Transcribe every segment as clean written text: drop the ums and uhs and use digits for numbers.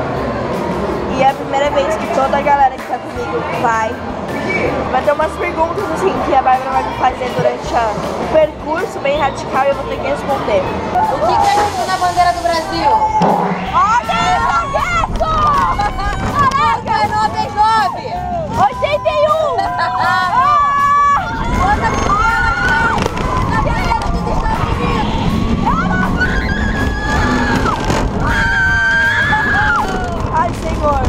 E é a primeira vez que toda a galera que tá comigo vai ter umas perguntas assim que a Bárbara vai me fazer durante o percurso bem radical e eu vou ter que responder. O que é isso na bandeira do Brasil? Ordem e progresso! Caraca, 9 às 9! 81! Bota na bandeira dos Estados Unidos! Ai, Senhor!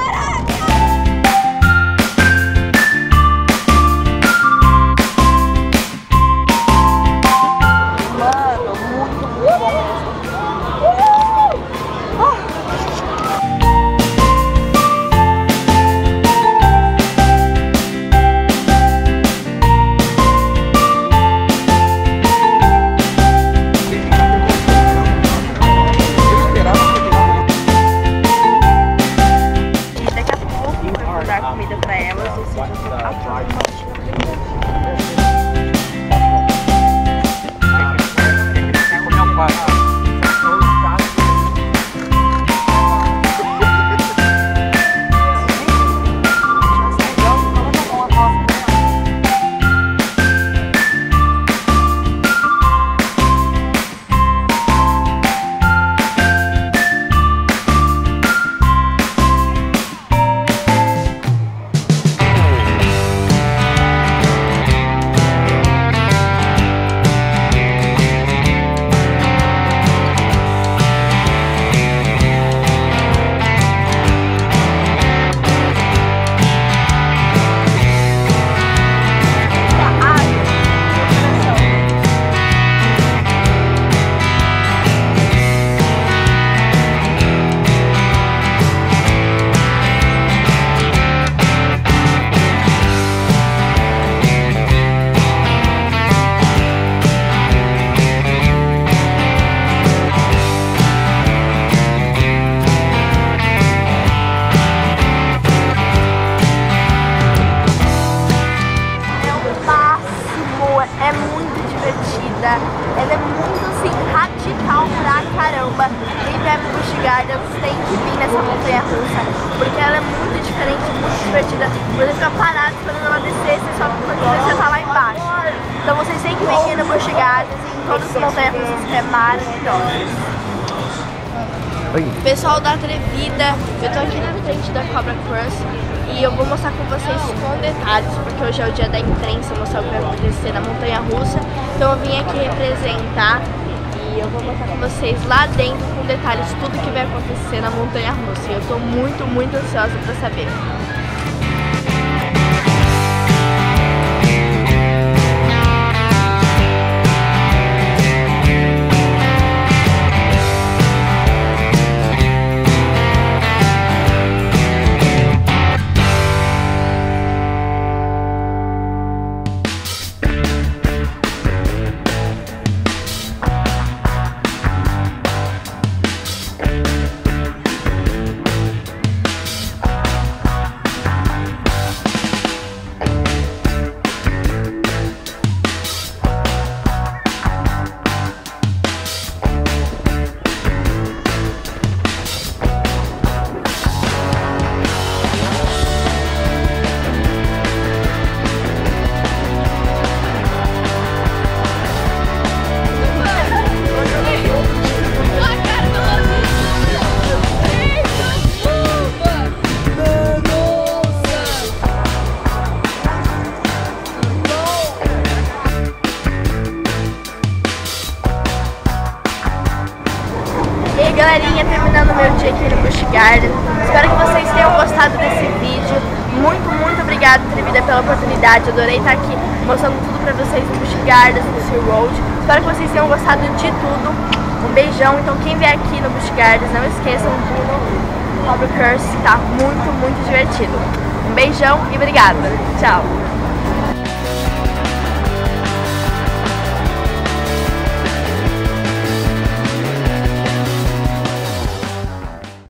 Comida pra elas, ou seja, eu tô ela é muito assim, radical pra caramba. Quem vier pro Busch Gardens tem que vir nessa montanha russa, porque ela é muito diferente, muito divertida. Você fica parado esperando ela descer, você só quando você tá lá embaixo. Então vocês têm que vir aqui no Busch Gardens e em todas as montanhas russas que é maravilhosas. Pessoal da Atrevida, eu tô aqui na frente da Cobra Crush e eu vou mostrar com vocês com detalhes, porque hoje é o dia da imprensa, mostrar o que vai acontecer na montanha russa. Então eu vim aqui representar e eu vou mostrar com vocês lá dentro com detalhes tudo que vai acontecer na montanha russa. E eu tô muito, muito ansiosa pra saber. E aí galerinha, terminando meu dia aqui no Busch Gardens. Espero que vocês tenham gostado desse vídeo. Muito, muito obrigada, Atrevida, pela oportunidade. Adorei estar aqui mostrando tudo pra vocês no Busch Gardens, no Sea Road. Espero que vocês tenham gostado de tudo. Um beijão. Então quem vier aqui no Busch Gardens, não esqueçam do Cobra Crush, tá muito, muito divertido. Um beijão e obrigada. Tchau.